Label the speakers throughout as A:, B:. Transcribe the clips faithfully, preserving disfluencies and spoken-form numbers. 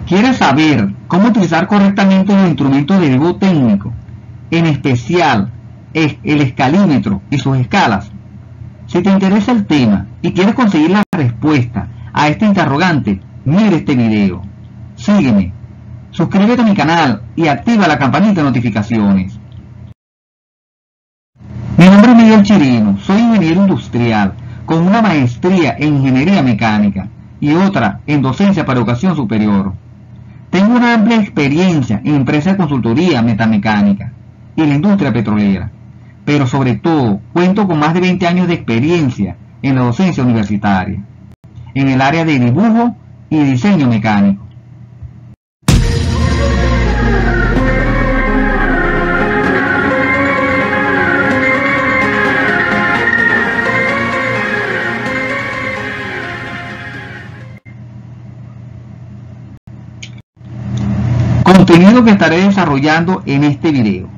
A: ¿Quieres saber cómo utilizar correctamente los instrumentos de dibujo técnico, en especial el escalímetro y sus escalas? Si te interesa el tema y quieres conseguir la respuesta a este interrogante, mira este video. Sígueme, suscríbete a mi canal y activa la campanita de notificaciones. Mi nombre es Miguel Chirino, soy ingeniero industrial con una maestría en ingeniería mecánica y otra en docencia para educación superior. Tengo una amplia experiencia en empresas de consultoría metamecánica y la industria petrolera, pero sobre todo cuento con más de veinte años de experiencia en la docencia universitaria, en el área de dibujo y diseño mecánico. Contenido que estaré desarrollando en este video.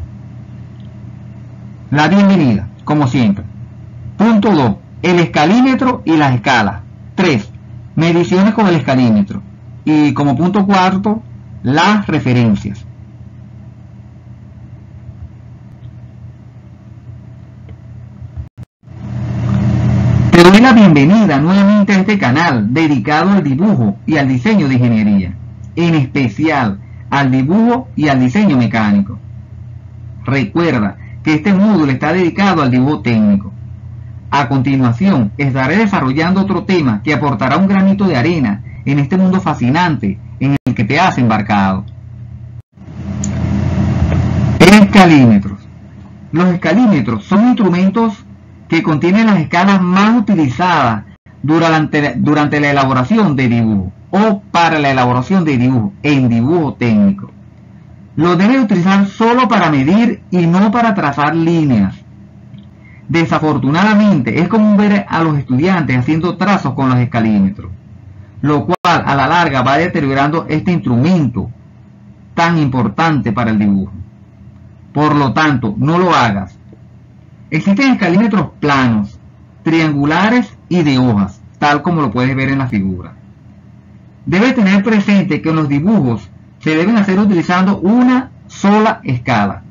A: La bienvenida, como siempre. Punto dos. El escalímetro y las escalas. tres. Mediciones con el escalímetro. Y como punto cuarto, las referencias. Te doy la bienvenida nuevamente a este canal dedicado al dibujo y al diseño de ingeniería, en especial al dibujo y al diseño mecánico. Recuerda que este módulo está dedicado al dibujo técnico. A continuación, estaré desarrollando otro tema que aportará un granito de arena en este mundo fascinante en el que te has embarcado. Escalímetros. Los escalímetros son instrumentos que contienen las escalas más utilizadas durante, durante la elaboración de dibujo o para la elaboración de dibujo en dibujo técnico. Lo debes utilizar solo para medir y no para trazar líneas. Desafortunadamente es común ver a los estudiantes haciendo trazos con los escalímetros, lo cual a la larga va deteriorando este instrumento tan importante para el dibujo. Por lo tanto, no lo hagas. Existen escalímetros planos, triangulares y de hojas, tal como lo puedes ver en la figura. Debes tener presente que en los dibujos se deben hacer utilizando una sola escala.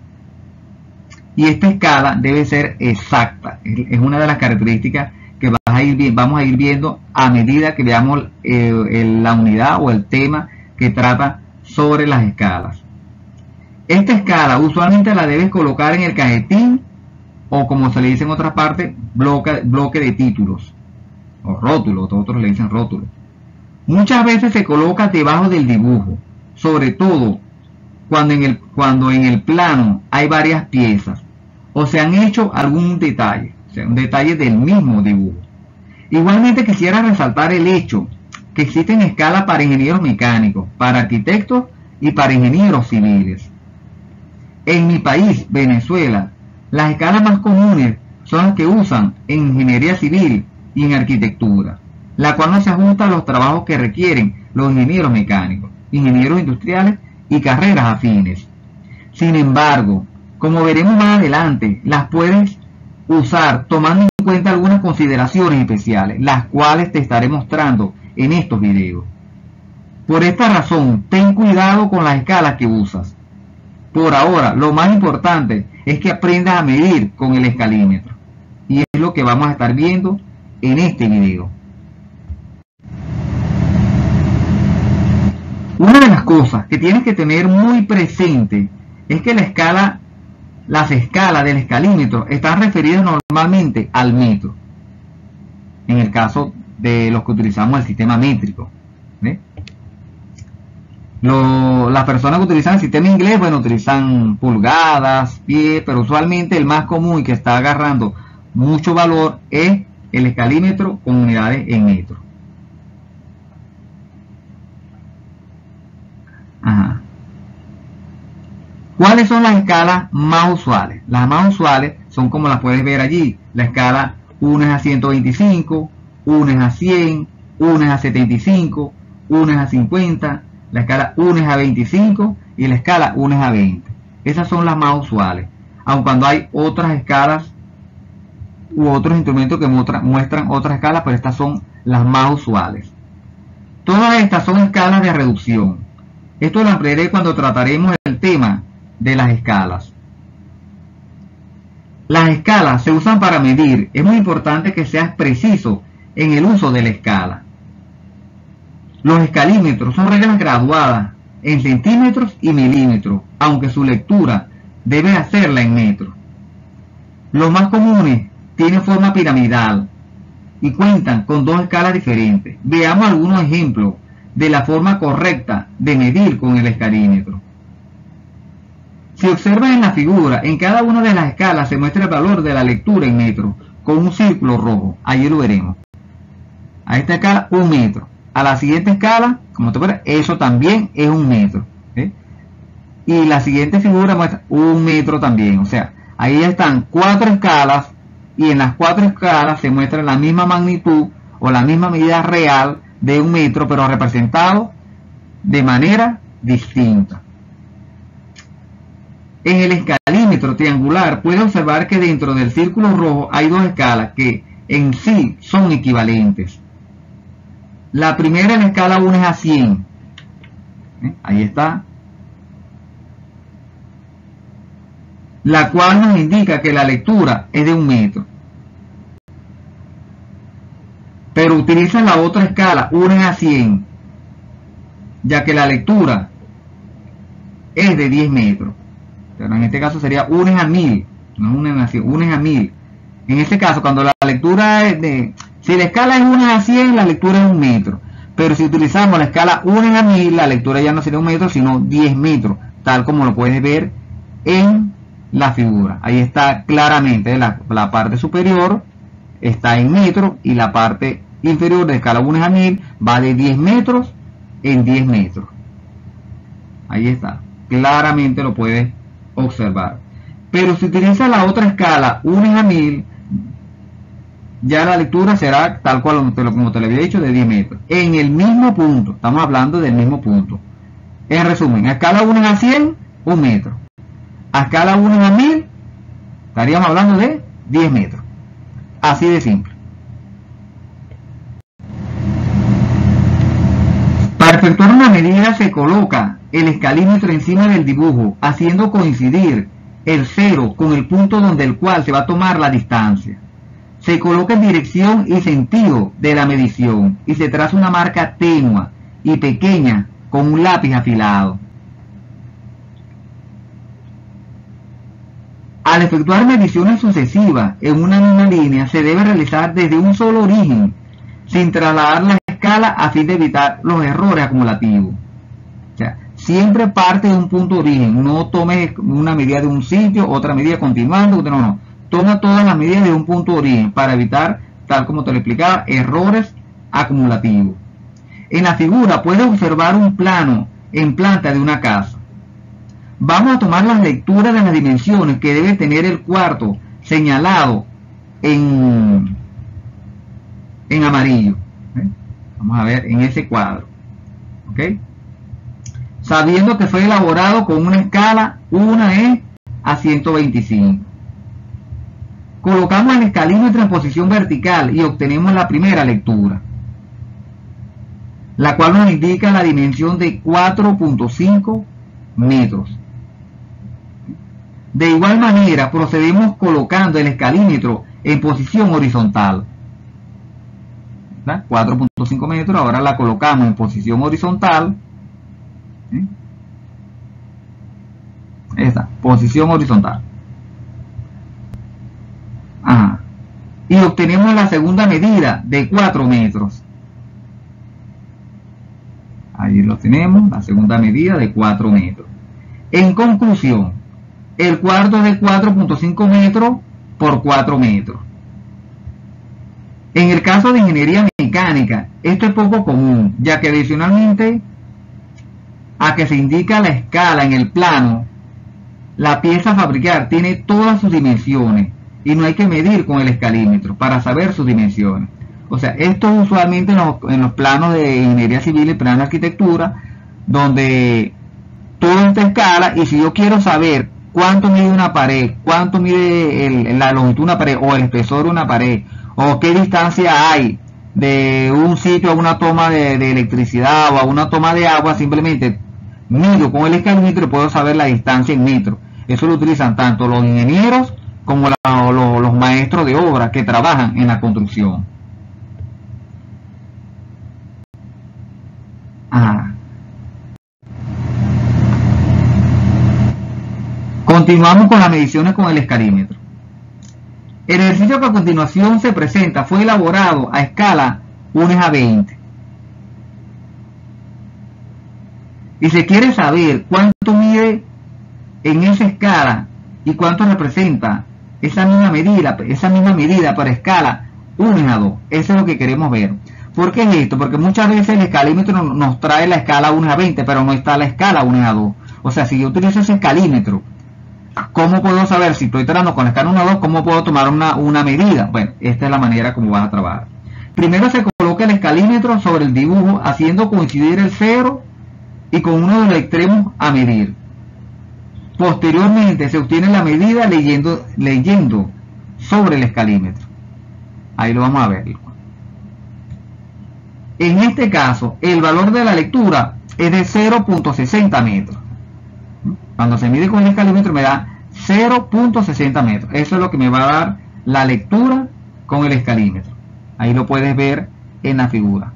A: Y esta escala debe ser exacta. Es una de las características que vas a ir, vamos a ir viendo a medida que veamos eh, la unidad o el tema que trata sobre las escalas. Esta escala usualmente la debes colocar en el cajetín o, como se le dice en otras partes, bloque, bloque de títulos o rótulo, otros le dicen rótulo. Muchas veces se coloca debajo del dibujo, sobre todo cuando en el, cuando en el plano hay varias piezas o se han hecho algún detalle, o sea, un detalle del mismo dibujo. Igualmente quisiera resaltar el hecho que existen escalas para ingenieros mecánicos, para arquitectos y para ingenieros civiles. En mi país, Venezuela, las escalas más comunes son las que usan en ingeniería civil y en arquitectura, la cual no se ajusta a los trabajos que requieren los ingenieros mecánicos, ingenieros industriales y carreras afines. Sin embargo, como veremos más adelante, las puedes usar tomando en cuenta algunas consideraciones especiales, las cuales te estaré mostrando en estos videos. Por esta razón, ten cuidado con las escalas que usas. Por ahora, lo más importante es que aprendas a medir con el escalímetro. Y es lo que vamos a estar viendo en este video. Una de las cosas que tienes que tener muy presente es que la escala, las escalas del escalímetro están referidas normalmente al metro. En el caso de los que utilizamos el sistema métrico. ¿Ve? Lo, las personas que utilizan el sistema inglés, bueno, utilizan pulgadas, pies, pero usualmente el más común y que está agarrando mucho valor es el escalímetro con unidades en metros. Ajá. ¿Cuáles son las escalas más usuales? Las más usuales son como las puedes ver allí. La escala uno es a ciento veinticinco, uno es a cien, uno es a setenta y cinco, uno es a cincuenta, la escala uno es a veinticinco y la escala uno es a veinte. Esas son las más usuales. Aun cuando hay otras escalas u otros instrumentos que muestran, muestran otras escalas, pero estas son las más usuales. Todas estas son escalas de reducción. Esto lo ampliaré cuando trataremos el tema de las escalas. Las escalas se usan para medir. Es muy importante que seas preciso en el uso de la escala. Los escalímetros son reglas graduadas en centímetros y milímetros, aunque su lectura debe hacerla en metros. Los más comunes tienen forma piramidal y cuentan con dos escalas diferentes. Veamos algunos ejemplos de la forma correcta de medir con el escalímetro. Si observas en la figura, en cada una de las escalas se muestra el valor de la lectura en metros con un círculo rojo. Allí lo veremos. A esta escala, un metro. A la siguiente escala, como te puedes, eso también es un metro. ¿Sí? Y la siguiente figura muestra un metro también. O sea, ahí están cuatro escalas y en las cuatro escalas se muestra la misma magnitud o la misma medida real de un metro, pero representado de manera distinta. En el escalímetro triangular puede observar que dentro del círculo rojo hay dos escalas que en sí son equivalentes. La primera en la escala uno es a cien. ¿Eh? Ahí está. La cual nos indica que la lectura es de un metro. Pero utiliza la otra escala, uno es a cien, ya que la lectura es de diez metros. Pero en este caso sería uno es a mil, no uno es a cien, uno es a mil. En este caso, cuando la lectura es de... Si la escala es uno a cien, la lectura es un metro. Pero si utilizamos la escala uno a mil, la lectura ya no sería un metro, sino diez metros. Tal como lo puedes ver en la figura. Ahí está claramente la, la parte superior está en metros y la parte inferior de escala uno a mil va de diez metros en diez metros. Ahí está. Claramente lo puedes observar. Pero si utilizas la otra escala uno a mil, ya la lectura será tal cual como te lo había dicho, de diez metros. En el mismo punto, estamos hablando del mismo punto. En resumen, a escala uno a cien, un metro. A escala uno a mil, estaríamos hablando de diez metros. Así de simple. Para efectuar una medida se coloca el escalímetro encima del dibujo, haciendo coincidir el cero con el punto donde el cual se va a tomar la distancia. Se coloca en dirección y sentido de la medición y se traza una marca tenue y pequeña con un lápiz afilado. Al efectuar mediciones sucesivas en una misma línea se debe realizar desde un solo origen, sin trasladar la escala a fin de evitar los errores acumulativos. O sea, siempre parte de un punto de origen, no tomes una medida de un sitio, otra medida continuando, no, no. Toma todas las medidas de un punto de origen para evitar, tal como te lo explicaba, errores acumulativos. En la figura puedes observar un plano en planta de una casa. Vamos a tomar las lecturas de las dimensiones que debe tener el cuarto señalado en, en amarillo. ¿Okay? Vamos a ver en ese cuadro. ¿Okay? Sabiendo que fue elaborado con una escala uno es a ciento veinticinco. Colocamos el escalímetro en posición vertical y obtenemos la primera lectura, la cual nos indica la dimensión de cuatro punto cinco metros. De igual manera procedemos colocando el escalímetro en posición horizontal. cuatro punto cinco metros, ahora la colocamos en posición horizontal. ¿Sí? Esta, posición horizontal. Ajá. Y obtenemos la segunda medida de cuatro metros. Ahí lo tenemos, la segunda medida de cuatro metros. En conclusión, el cuarto es de cuatro punto cinco metros por cuatro metros. En el caso de ingeniería mecánica, esto es poco común, ya que adicionalmente a que se indica la escala en el plano, la pieza a fabricar tiene todas sus dimensiones y no hay que medir con el escalímetro para saber sus dimensiones. O sea, esto es usualmente en los, en los planos de ingeniería civil y plano de arquitectura, donde todo está en escala, y si yo quiero saber cuánto mide una pared, cuánto mide el, la longitud de una pared, o el espesor de una pared, o qué distancia hay de un sitio a una toma de, de electricidad o a una toma de agua, simplemente mido con el escalímetro y puedo saber la distancia en metros. Eso lo utilizan tanto los ingenieros como la, los, los maestros de obra que trabajan en la construcción. Ah. Continuamos con las mediciones con el escalímetro. El ejercicio que a continuación se presenta fue elaborado a escala uno a veinte. Y se quiere saber cuánto mide en esa escala y cuánto representa esa misma medida, esa misma medida para escala uno a dos. Eso es lo que queremos ver. ¿Por qué es esto? Porque muchas veces el escalímetro nos trae la escala uno a veinte, pero no está la escala uno a dos. O sea, si yo utilizo ese escalímetro, ¿cómo puedo saber si estoy tratando con la escala uno a dos? ¿Cómo puedo tomar una, una medida? Bueno, esta es la manera como vas a trabajar. Primero se coloca el escalímetro sobre el dibujo, haciendo coincidir el cero y con uno de los extremos a medir. Posteriormente se obtiene la medida leyendo, leyendo sobre el escalímetro. Ahí lo vamos a ver. En este caso, el valor de la lectura es de cero punto sesenta metros. Cuando se mide con el escalímetro me da cero punto sesenta metros. Eso es lo que me va a dar la lectura con el escalímetro. Ahí lo puedes ver en la figura.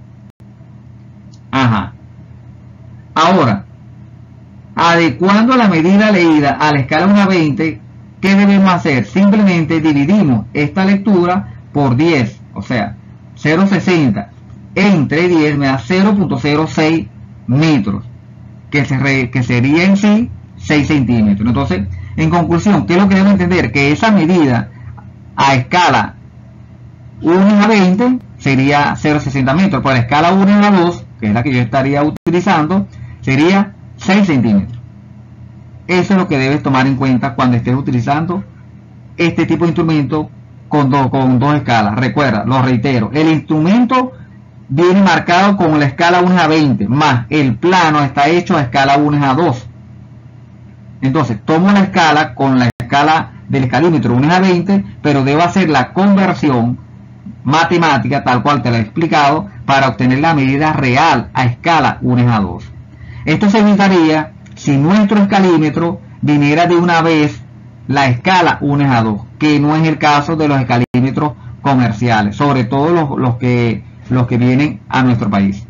A: Ajá. Ahora, adecuando la medida leída a la escala uno a veinte, ¿qué debemos hacer? Simplemente dividimos esta lectura por diez. O sea, cero punto sesenta entre diez me da cero punto cero seis metros. Que, se re, que sería en sí seis centímetros. Entonces, en conclusión, ¿qué es lo que debemos entender? Que esa medida a escala uno a veinte sería cero punto sesenta metros. Por la escala uno a dos, que es la que yo estaría utilizando, sería seis centímetros. Eso es lo que debes tomar en cuenta cuando estés utilizando este tipo de instrumento con, do, con dos escalas. Recuerda, lo reitero, el instrumento viene marcado con la escala uno a veinte, más el plano está hecho a escala uno a dos. Entonces, tomo la escala con la escala del escalímetro uno a veinte, pero debo hacer la conversión matemática, tal cual te la he explicado, para obtener la medida real a escala uno a dos. Esto se evitaría si nuestro escalímetro viniera de una vez la escala uno a dos, que no es el caso de los escalímetros comerciales, sobre todo los, los que los que vienen a nuestro país.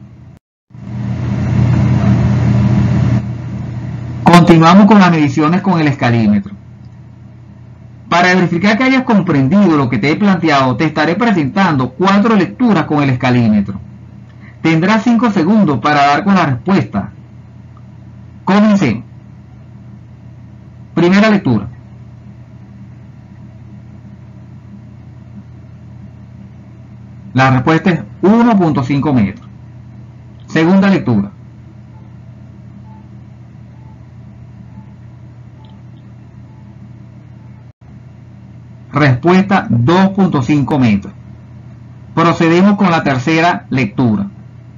A: Continuamos con las mediciones con el escalímetro. Para verificar que hayas comprendido lo que te he planteado, te estaré presentando cuatro lecturas con el escalímetro. Tendrás cinco segundos para dar con la respuesta. Comencemos. Primera lectura. La respuesta es uno punto cinco metros. Segunda lectura. Respuesta dos punto cinco metros. Procedemos con la tercera lectura.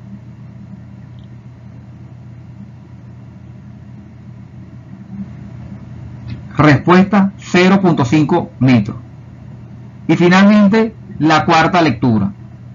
A: Respuesta cero punto cinco metros. Y finalmente la cuarta lectura.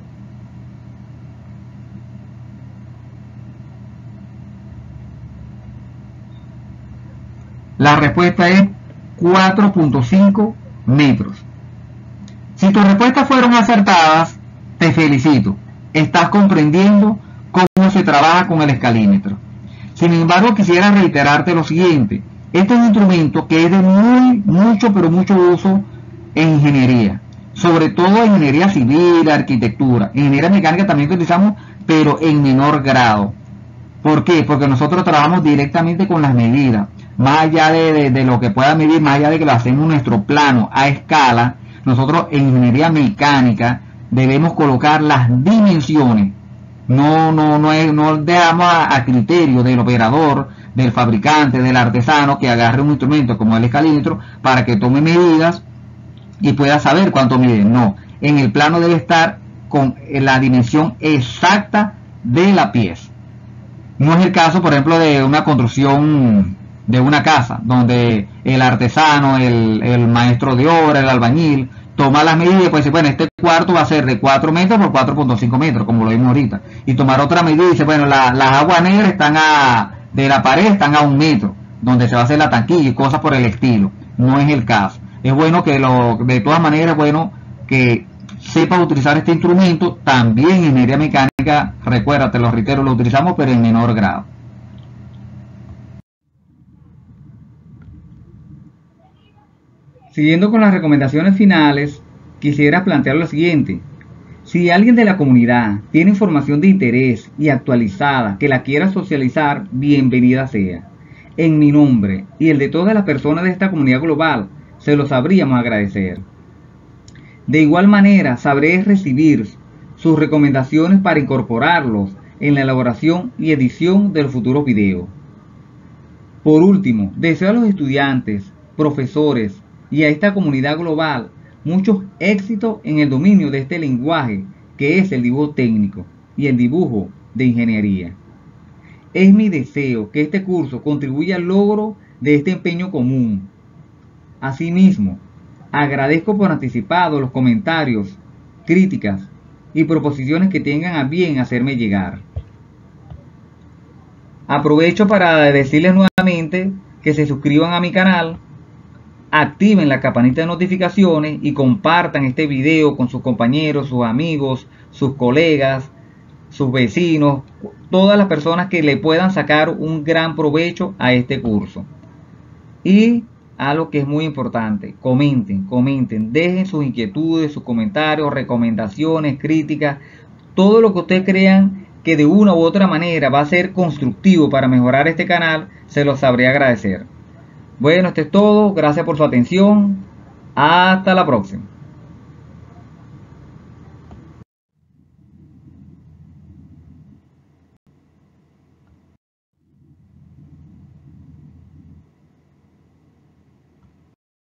A: La respuesta es cuatro punto cinco metros. Si tus respuestas fueron acertadas, te felicito. Estás comprendiendo cómo se trabaja con el escalímetro. Sin embargo, quisiera reiterarte lo siguiente. Este es un instrumento que es de muy, mucho, pero mucho uso en ingeniería. Sobre todo en ingeniería civil, arquitectura. En ingeniería mecánica también lo utilizamos, pero en menor grado. ¿Por qué? Porque nosotros trabajamos directamente con las medidas. Más allá de, de, de lo que pueda medir, más allá de que lo hacemos en nuestro plano a escala, nosotros en ingeniería mecánica debemos colocar las dimensiones. No, no, no, es, no dejamos a, a criterio del operador, del fabricante, del artesano que agarre un instrumento como el escalímetro para que tome medidas y pueda saber cuánto mide. No, en el plano debe estar con la dimensión exacta de la pieza. No es el caso, por ejemplo, de una construcción de una casa, donde el artesano, el, el maestro de obra, el albañil, tomar las medidas, pues dice, bueno, este cuarto va a ser de cuatro metros por cuatro punto cinco metros, como lo vimos ahorita. Y tomar otra medida y dice, bueno, la, las aguas negras están a, de la pared están a un metro, donde se va a hacer la tanquilla y cosas por el estilo. No es el caso. Es bueno que lo, de todas maneras, es bueno que sepas utilizar este instrumento. También en ingeniería mecánica, recuerda, te lo reitero, lo utilizamos, pero en menor grado. Siguiendo con las recomendaciones finales, quisiera plantear lo siguiente. Si alguien de la comunidad tiene información de interés y actualizada que la quiera socializar, bienvenida sea. En mi nombre y el de todas las personas de esta comunidad global, se lo sabríamos agradecer. De igual manera, sabré recibir sus recomendaciones para incorporarlos en la elaboración y edición de los futuros videos. Por último, deseo a los estudiantes, profesores y a esta comunidad global muchos éxitos en el dominio de este lenguaje que es el dibujo técnico y el dibujo de ingeniería. Es mi deseo que este curso contribuya al logro de este empeño común. Asimismo, agradezco por anticipado los comentarios, críticas y proposiciones que tengan a bien hacerme llegar. Aprovecho para decirles nuevamente que se suscriban a mi canal, activen la campanita de notificaciones y compartan este video con sus compañeros, sus amigos, sus colegas, sus vecinos, todas las personas que le puedan sacar un gran provecho a este curso. Y algo que es muy importante, comenten, comenten, dejen sus inquietudes, sus comentarios, recomendaciones, críticas, todo lo que ustedes crean que de una u otra manera va a ser constructivo para mejorar este canal, se los sabré agradecer. Bueno, esto es todo. Gracias por su atención. Hasta la próxima.